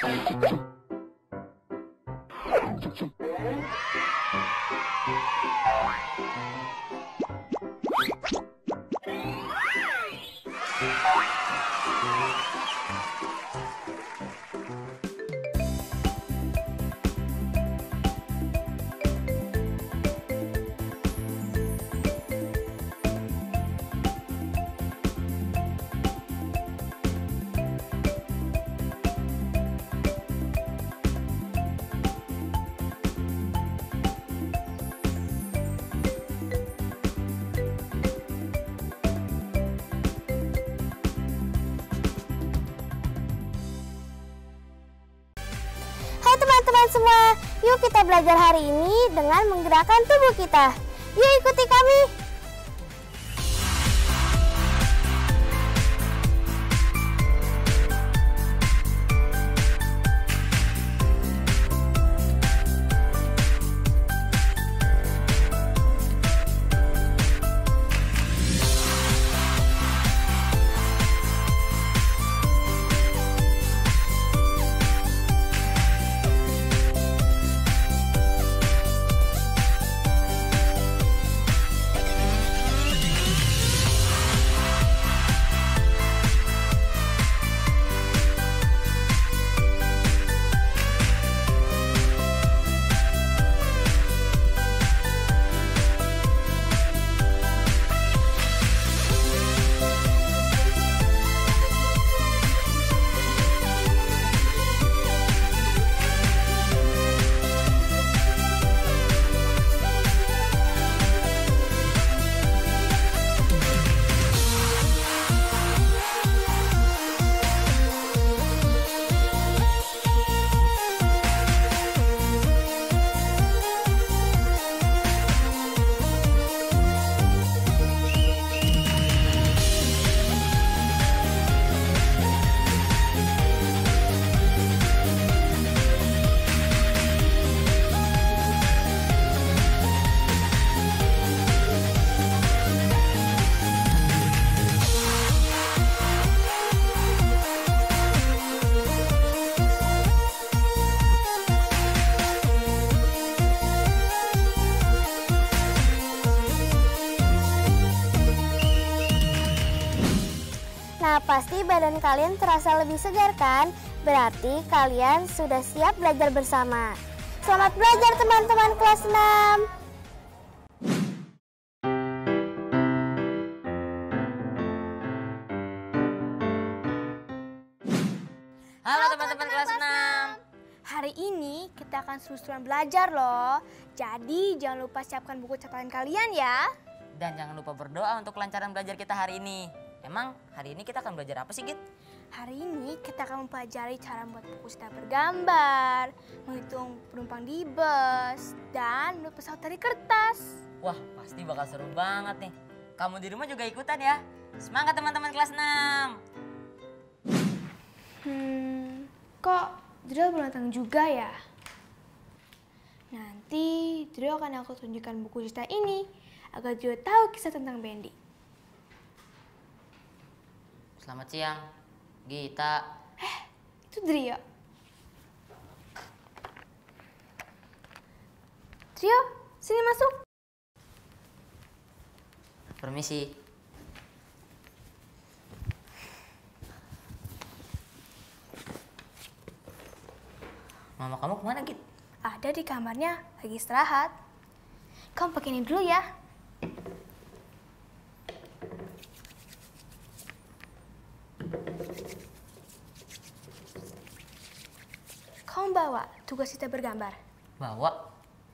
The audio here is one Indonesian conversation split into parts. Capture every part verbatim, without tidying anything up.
Teman-teman semua, yuk kita belajar hari ini dengan menggerakkan tubuh kita. Yuk ikuti kami. Nah, pasti badan kalian terasa lebih segar kan? Berarti kalian sudah siap belajar bersama. Selamat belajar teman-teman kelas enam. Halo teman-teman kelas enam. Hari ini kita akan seru-seruan belajar loh. Jadi jangan lupa siapkan buku catatan kalian ya. Dan jangan lupa berdoa untuk kelancaran belajar kita hari ini. Emang hari ini kita akan belajar apa sih, Git? Hari ini kita akan mempelajari cara membuat buku cerita bergambar, menghitung penumpang di bus, dan menulis pesawat dari kertas. Wah, pasti bakal seru banget nih. Kamu di rumah juga ikutan ya. Semangat teman-teman kelas enam. Hmm, kok Drio belum datang juga ya? Nanti Drio akan aku tunjukkan buku cerita ini agar Drio tahu kisah tentang Bendy. Selamat siang, Gita. Eh, itu Drio. Drio, sini masuk. Permisi. Mama kamu kemana, Git? Ada di kamarnya, lagi istirahat. Kamu pakai ini dulu ya. Kamu bawa tugas kita bergambar. Bawa.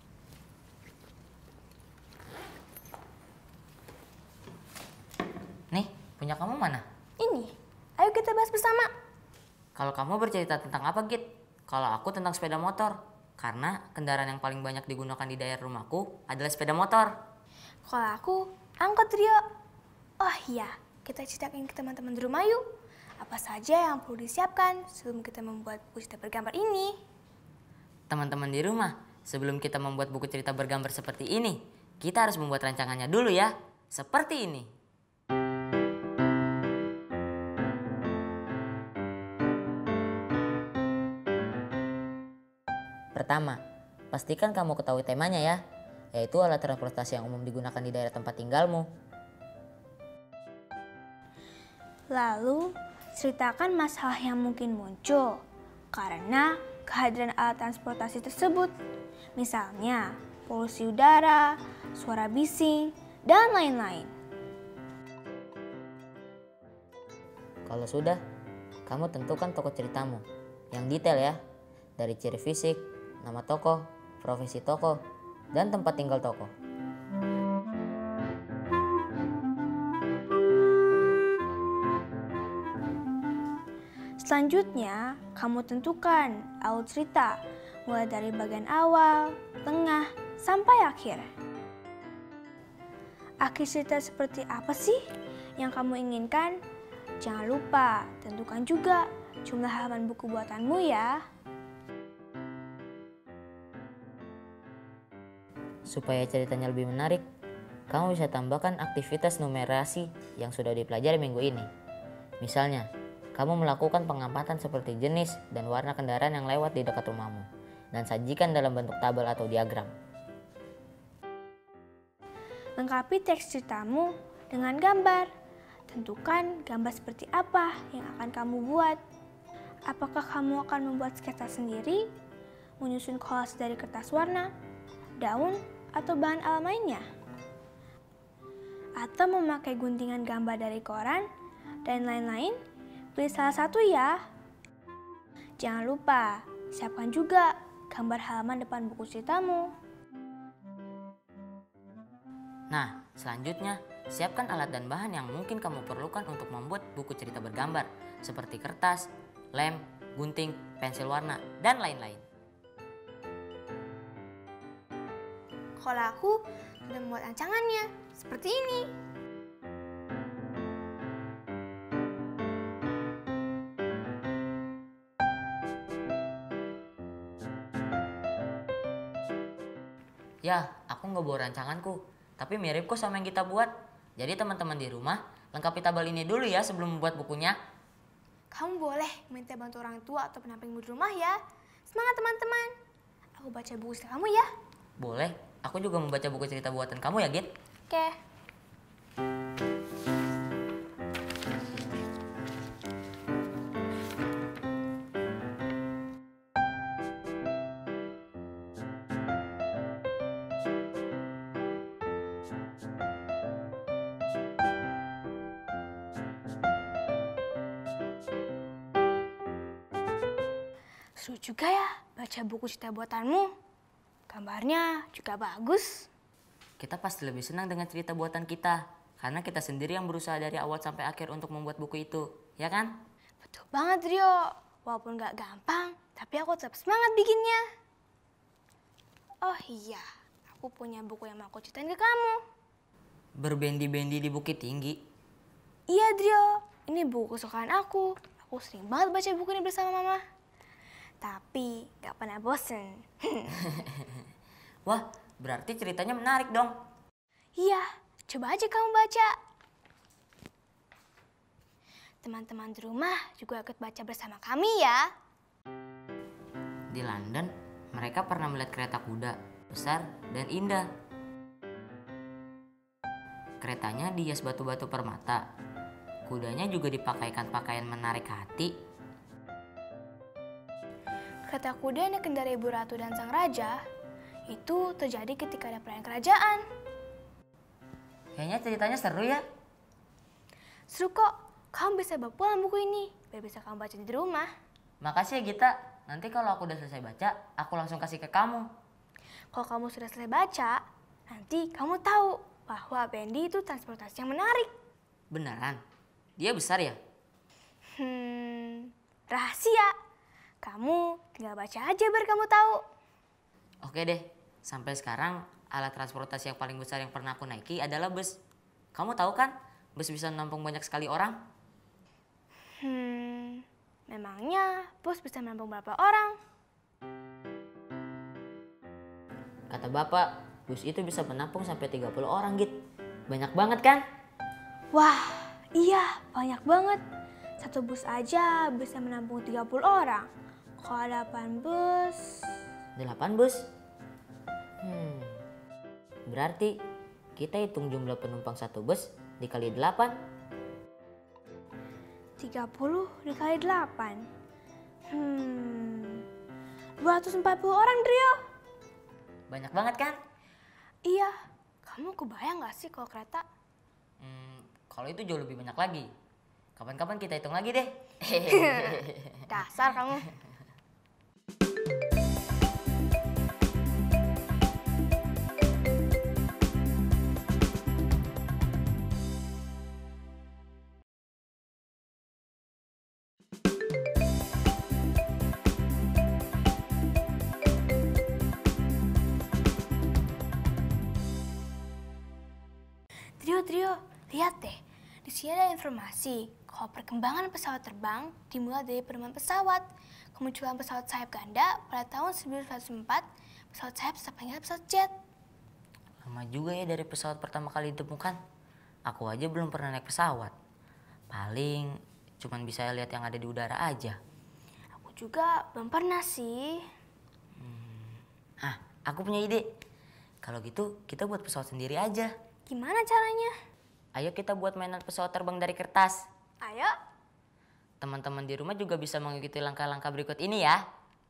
Nih, punya kamu mana? Ini, ayo kita bahas bersama. Kalau kamu bercerita tentang apa, Git? Kalau aku tentang sepeda motor. Karena kendaraan yang paling banyak digunakan di daerah rumahku adalah sepeda motor. Kalau aku, angkot Rio. Oh iya, kita ceritain ke teman-teman di rumah yuk. Apa saja yang perlu disiapkan sebelum kita membuat buku cerita bergambar ini? Teman-teman di rumah, sebelum kita membuat buku cerita bergambar seperti ini, kita harus membuat rancangannya dulu ya. Seperti ini. Pertama, pastikan kamu ketahui temanya ya, yaitu alat transportasi yang umum digunakan di daerah tempat tinggalmu. Lalu, ceritakan masalah yang mungkin muncul karena kehadiran alat transportasi tersebut. Misalnya, polusi udara, suara bising, dan lain-lain. Kalau sudah, kamu tentukan toko ceritamu yang detail ya, dari ciri fisik, nama toko, profesi toko, dan tempat tinggal toko. Selanjutnya, kamu tentukan alur cerita, mulai dari bagian awal, tengah, sampai akhir. Akhir cerita seperti apa sih yang kamu inginkan? Jangan lupa, tentukan juga jumlah halaman buku buatanmu ya. Supaya ceritanya lebih menarik, kamu bisa tambahkan aktivitas numerasi yang sudah dipelajari minggu ini. Misalnya, kamu melakukan pengamatan seperti jenis dan warna kendaraan yang lewat di dekat rumahmu, dan sajikan dalam bentuk tabel atau diagram. Lengkapi teks ceritamu dengan gambar. Tentukan gambar seperti apa yang akan kamu buat. Apakah kamu akan membuat sketsa sendiri, menyusun kolase dari kertas warna, daun, atau bahan alam lainnya? Atau memakai guntingan gambar dari koran, dan lain-lain? Pilih salah satu ya. Jangan lupa, siapkan juga gambar halaman depan buku ceritamu. Nah, selanjutnya, siapkan alat dan bahan yang mungkin kamu perlukan untuk membuat buku cerita bergambar, seperti kertas, lem, gunting, pensil warna, dan lain-lain. Kalau aku sudah membuat rancangannya, seperti ini. Ya, aku nggak bawa rancanganku, tapi mirip kok sama yang kita buat. Jadi teman-teman di rumah, lengkapi tabel ini dulu ya sebelum membuat bukunya. Kamu boleh minta bantu orang tua atau pendampingmu di rumah ya. Semangat teman-teman. Aku baca buku cerita kamu ya. Boleh, aku juga membaca buku cerita buatan kamu ya, Git. Oke. Seru juga ya baca buku cerita buatanmu. Gambarnya juga bagus. Kita pasti lebih senang dengan cerita buatan kita, karena kita sendiri yang berusaha dari awal sampai akhir untuk membuat buku itu, ya kan? Betul banget Rio. Walaupun gak gampang, tapi aku tetap semangat bikinnya. Oh iya, aku punya buku yang mau aku ceritain ke kamu. Berbendi-bendi di Bukit Tinggi. Iya Drio, ini buku kesukaan aku. Aku sering banget baca buku ini bersama mama. Tapi gak pernah bosen. Wah, berarti ceritanya menarik dong. Iya, coba aja kamu baca. Teman-teman di rumah juga ikut baca bersama kami ya. Di London, mereka pernah melihat kereta kuda, besar dan indah. Keretanya dihias batu-batu permata. Kudanya juga dipakaikan pakaian menarik hati. Kereta kuda yang dikendarai Ibu Ratu dan Sang Raja itu terjadi ketika ada perayaan kerajaan. Kayaknya ceritanya seru ya. Seru kok. Kamu bisa bawa pulang buku ini biar bisa kamu baca di rumah. Makasih ya Gita. Nanti kalau aku udah selesai baca, aku langsung kasih ke kamu. Kalau kamu sudah selesai baca, nanti kamu tahu bahwa bendi itu transportasi yang menarik. Beneran? Dia besar ya? Hmm, rahasia. Kamu tinggal baca aja biar kamu tahu. Oke deh, sampai sekarang alat transportasi yang paling besar yang pernah aku naiki adalah bus. Kamu tahu kan, bus bisa menampung banyak sekali orang? Hmm, memangnya bus bisa menampung berapa orang? Kata bapak, bus itu bisa menampung sampai tiga puluh orang, Git. Banyak banget kan? Wah, iya banyak banget. Satu bus aja bisa menampung tiga puluh orang. Kalau delapan bus, delapan bus. Hmm, berarti kita hitung jumlah penumpang satu bus dikali delapan. tiga puluh dikali delapan. Hmm, dua ratus empat puluh orang, Drio. Banyak banget kan? Iya, kamu kebayang gak sih kalau kereta? Hmm, kalau itu jauh lebih banyak lagi. Kapan-kapan kita hitung lagi deh. Dasar kamu. Trio, Trio, lihat deh. Di sini ada informasi kalau perkembangan pesawat terbang dimulai dari penemuan pesawat. Kemunculan pesawat sayap ganda pada tahun seribu sembilan ratus empat, pesawat sayap terpanggil pesawat jet. Lama juga ya dari pesawat pertama kali ditemukan. Aku aja belum pernah naik pesawat. Paling cuman bisa lihat yang ada di udara aja. Aku juga belum pernah sih. Hmm. Ah, aku punya ide. Kalau gitu kita buat pesawat sendiri aja. Gimana caranya? Ayo kita buat mainan pesawat terbang dari kertas. Ayo. Teman-teman di rumah juga bisa mengikuti langkah-langkah berikut ini ya.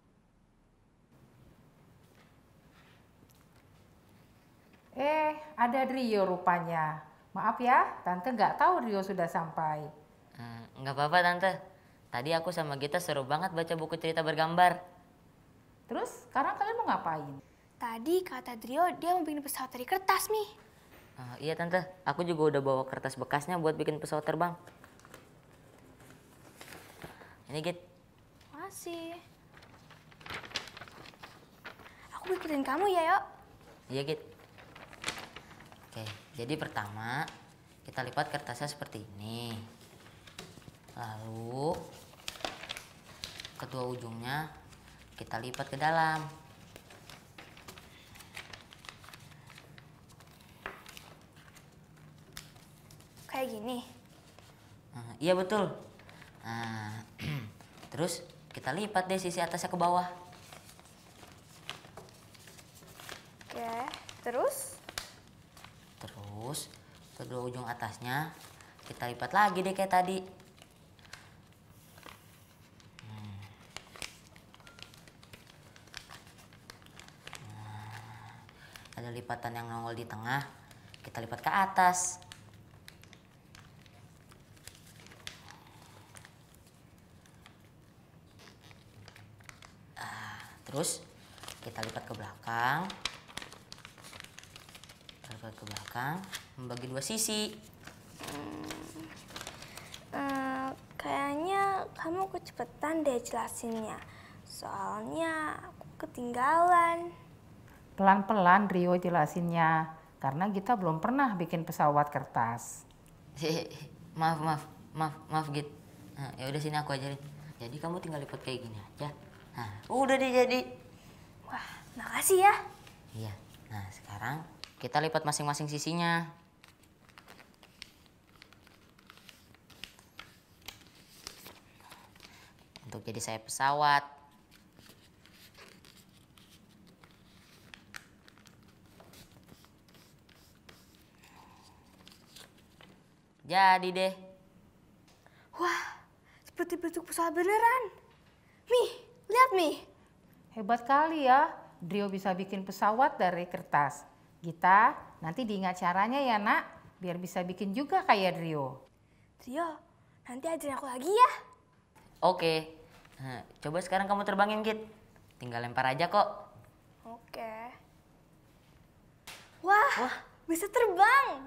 Eh, ada Rio rupanya. Maaf ya, Tante nggak tahu Rio sudah sampai. Hmm, nggak apa-apa Tante. Tadi aku sama Gita seru banget baca buku cerita bergambar. Terus sekarang kalian mau ngapain? Tadi kata Drio dia mau bikin pesawat dari kertas, Mi. Uh, iya Tante, aku juga udah bawa kertas bekasnya buat bikin pesawat terbang. Ini Git. Masih. Aku ikutin kamu ya, Yok. Iya Git. Oke, jadi pertama kita lipat kertasnya seperti ini. Lalu kedua ujungnya kita lipat ke dalam. Kayak gini. Uh, iya betul. Nah, terus kita lipat deh sisi atasnya ke bawah. Oke, terus? Terus kedua ujung atasnya kita lipat lagi deh kayak tadi. Hmm. Nah, ada lipatan yang nongol di tengah, kita lipat ke atas. Terus kita lipat ke belakang, kita lipat ke belakang, membagi dua sisi. Hmm, uh, kayaknya kamu kecepatan deh jelasinnya, soalnya aku ketinggalan. Pelan-pelan Rio jelasinnya, karena kita belum pernah bikin pesawat kertas. maaf, maaf, maaf, maaf Git. Nah, ya udah sini aku ajarin. Jadi kamu tinggal lipat kayak gini aja. Nah, udah deh jadi. Wah, makasih ya. Iya. Nah, sekarang kita lipat masing-masing sisinya. Untuk jadi sayap pesawat. Jadi deh. Wah, seperti bentuk pesawat beneran. Mi, lihat Mi. Hebat kali ya, Rio bisa bikin pesawat dari kertas. Gita, nanti diingat caranya ya nak, biar bisa bikin juga kayak Rio. Trio, nanti ajarin aku lagi ya. Oke, nah, coba sekarang kamu terbangin Git. Tinggal lempar aja kok. Oke. Wah, Wah. bisa terbang.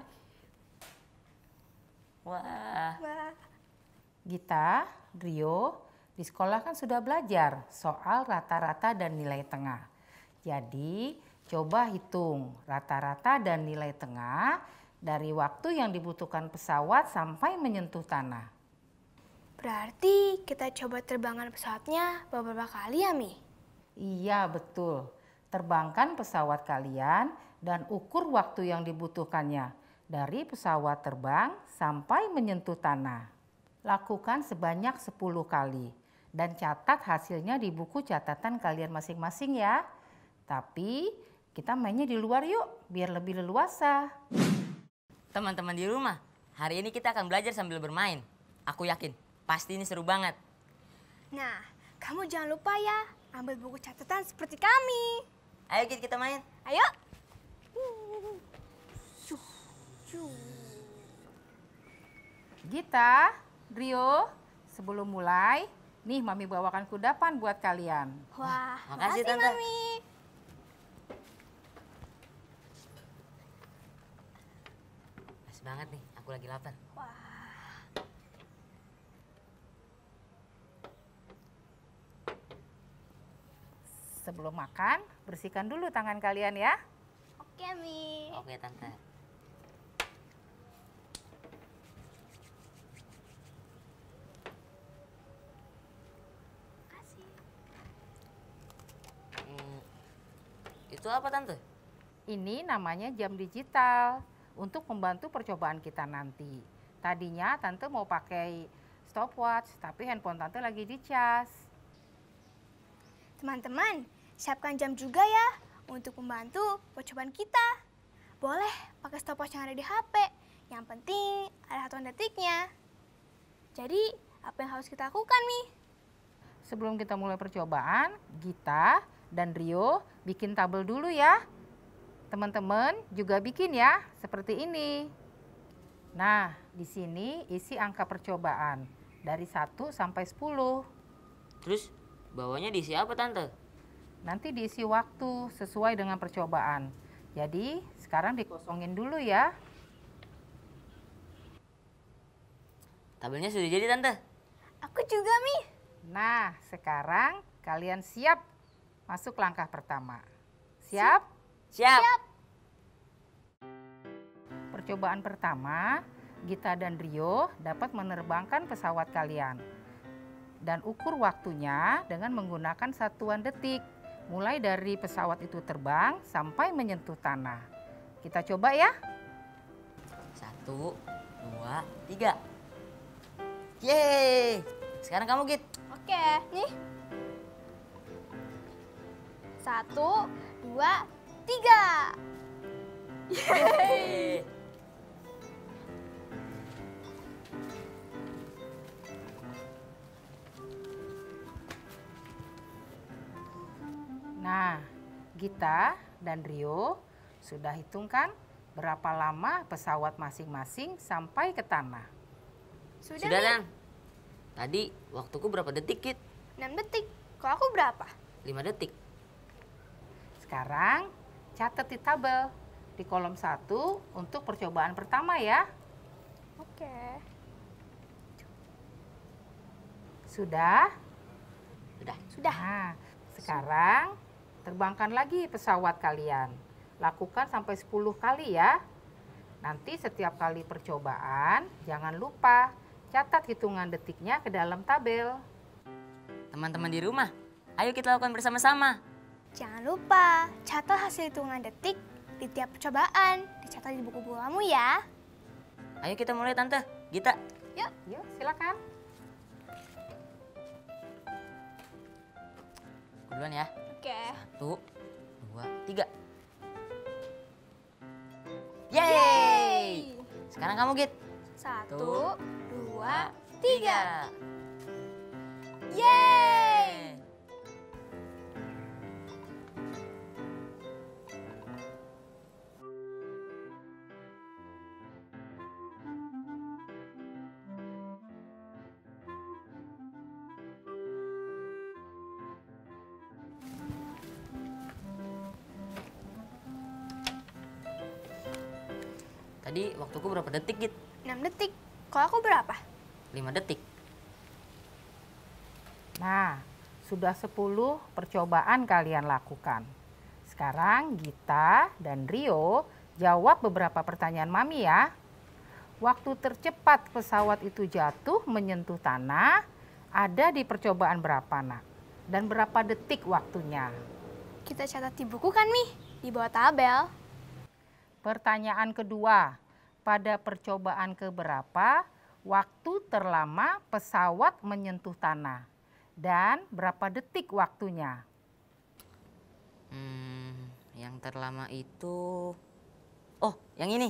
Wah. Wah. Gita, Rio, di sekolah kan sudah belajar soal rata-rata dan nilai tengah. Jadi coba hitung rata-rata dan nilai tengah dari waktu yang dibutuhkan pesawat sampai menyentuh tanah. Berarti kita coba terbangkan pesawatnya beberapa kali ya, Mi? Iya betul, terbangkan pesawat kalian dan ukur waktu yang dibutuhkannya dari pesawat terbang sampai menyentuh tanah. Lakukan sebanyak sepuluh kali dan catat hasilnya di buku catatan kalian masing-masing ya. Tapi kita mainnya di luar yuk, biar lebih leluasa. Teman-teman di rumah, hari ini kita akan belajar sambil bermain. Aku yakin, pasti ini seru banget. Nah, kamu jangan lupa ya, ambil buku catatan seperti kami. Ayo Kit, kita main. Ayo. Gita, Rio, sebelum mulai, nih Mami bawakan kudapan buat kalian. Wah, Makasih, makasih Tante. Mami. Pas banget nih, aku lagi lapar. Sebelum makan, bersihkan dulu tangan kalian ya. Oke, Mi. Oke, Tante. Makasih. Hmm, itu apa, Tante? Ini namanya jam digital untuk membantu percobaan kita nanti. Tadinya Tante mau pakai stopwatch, tapi handphone Tante lagi dicas. Teman-teman, siapkan jam juga ya untuk membantu percobaan kita. Boleh pakai stopwatch yang ada di H P. Yang penting ada satuan detiknya. Jadi, apa yang harus kita lakukan, Mi? Sebelum kita mulai percobaan, Gita dan Rio bikin tabel dulu ya. Teman-teman juga bikin ya, seperti ini. Nah, di sini isi angka percobaan dari satu sampai sepuluh. Terus, bawahnya diisi apa, Tante? Nanti diisi waktu sesuai dengan percobaan. Jadi, sekarang dikosongin dulu ya. Tabelnya sudah jadi, Tante. Aku juga, Mi. Nah, sekarang kalian siap masuk langkah pertama. Siap? Siap. Percobaan pertama, Gita dan Rio dapat menerbangkan pesawat kalian. Dan ukur waktunya dengan menggunakan satuan detik. Mulai dari pesawat itu terbang sampai menyentuh tanah. Kita coba ya. Satu, dua, tiga. Yeay. Sekarang kamu, Git. Oke, nih. Satu, dua, tiga. Yeay. Nah, Gita dan Rio sudah hitungkan berapa lama pesawat masing-masing sampai ke tanah. Sudah, Sudah, Mi. Dan. Tadi waktuku berapa detik, Git? enam detik. Kalau aku berapa? lima detik. Sekarang catat di tabel di kolom satu untuk percobaan pertama ya. Oke. Sudah? Sudah. Sudah. Nah, sekarang terbangkan lagi pesawat kalian. Lakukan sampai sepuluh kali ya. Nanti setiap kali percobaan jangan lupa catat hitungan detiknya ke dalam tabel. Teman-teman di rumah, ayo kita lakukan bersama-sama. Jangan lupa catat hasil hitungan detik di tiap percobaan. Dicatat di buku-buku kamu ya. Ayo kita mulai, Tante. Gita. Yuk. Yuk, silakan. Aku duluan ya. Oke. Satu, dua, tiga. Yeay! Sekarang kamu, Git. Satu, dua, tiga. Yeay! Tadi waktuku berapa detik, Git? enam detik. Kalau aku berapa? lima detik. Nah, sudah sepuluh percobaan kalian lakukan. Sekarang Gita dan Rio jawab beberapa pertanyaan Mami ya. Waktu tercepat pesawat itu jatuh menyentuh tanah ada di percobaan berapa, Nak? Dan berapa detik waktunya? Kita catat di buku kan, Mi? Di bawah tabel. Pertanyaan kedua, pada percobaan keberapa waktu terlama pesawat menyentuh tanah? Dan berapa detik waktunya? Hmm, Yang terlama itu... Oh, yang ini.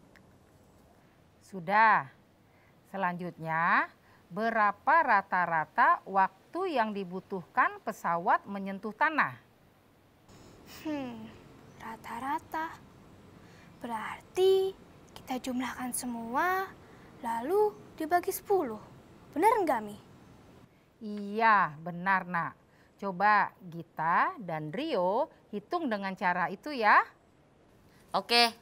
Sudah. Selanjutnya, berapa rata-rata waktu yang dibutuhkan pesawat menyentuh tanah? Hmm, rata-rata. Berarti kita jumlahkan semua, lalu dibagi sepuluh. Benar nggak, Mi? Iya, benar nak. Coba Gita dan Rio hitung dengan cara itu ya. Oke.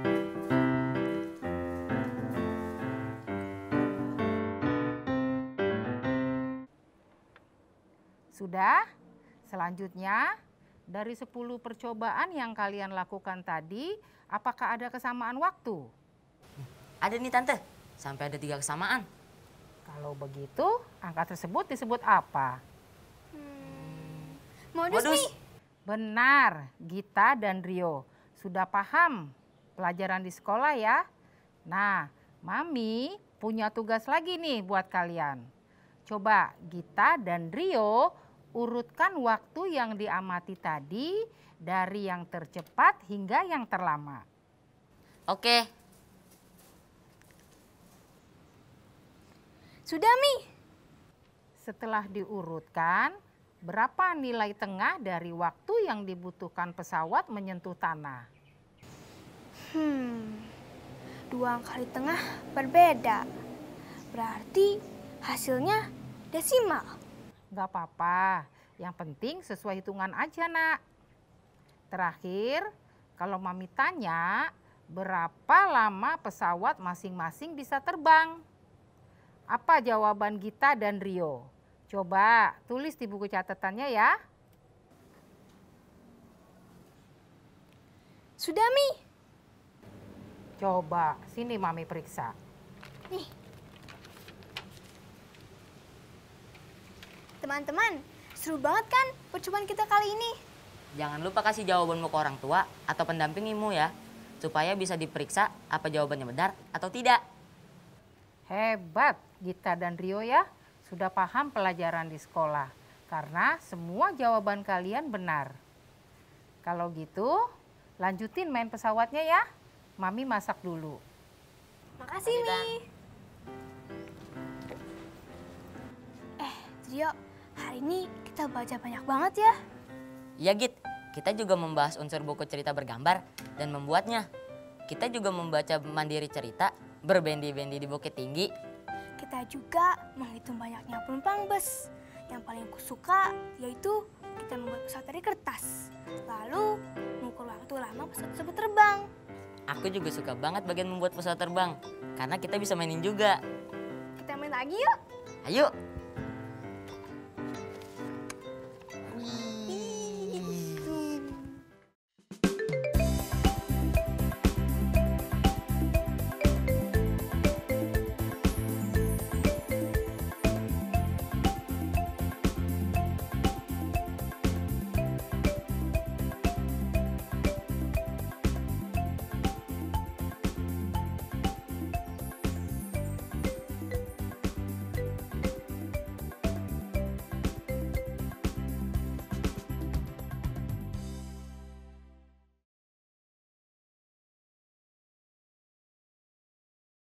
Sudah? Selanjutnya, dari sepuluh percobaan yang kalian lakukan tadi, apakah ada kesamaan waktu? Ada nih Tante, sampai ada tiga kesamaan. Kalau begitu, angka tersebut disebut apa? Hmm, modus, Modus. Mi. Benar, Gita dan Rio. Sudah paham pelajaran di sekolah ya? Nah, Mami punya tugas lagi nih buat kalian. Coba Gita dan Rio urutkan waktu yang diamati tadi dari yang tercepat hingga yang terlama. Oke. Sudah, Mi. Setelah diurutkan, berapa nilai tengah dari waktu yang dibutuhkan pesawat menyentuh tanah? Hmm, dua angka di tengah berbeda. Berarti hasilnya desimal. Gak apa-apa, yang penting sesuai hitungan aja nak. Terakhir, kalau Mami tanya, berapa lama pesawat masing-masing bisa terbang? Apa jawaban Gita dan Rio? Coba tulis di buku catatannya ya. Sudah, Mi. Coba, sini Mami periksa. Nih. Teman-teman, seru banget kan percobaan kita kali ini? Jangan lupa kasih jawabanmu ke orang tua atau pendampingimu ya, supaya bisa diperiksa apa jawabannya benar atau tidak. Hebat Gita dan Rio ya, sudah paham pelajaran di sekolah. Karena semua jawaban kalian benar. Kalau gitu, lanjutin main pesawatnya ya. Mami masak dulu. Makasih, Mi. Eh, Rio, hari ini kita baca banyak banget ya. Ya Git, kita juga membahas unsur buku cerita bergambar dan membuatnya. Kita juga membaca mandiri cerita, berbendi-bendi di Bukit Tinggi. Kita juga menghitung banyaknya penumpang bus. Yang paling kusuka yaitu kita membuat pesawat dari kertas. Lalu mengukur waktu lama pesawat tersebut terbang. Aku juga suka banget bagian membuat pesawat terbang, karena kita bisa mainin juga. Kita main lagi yuk. Ayo!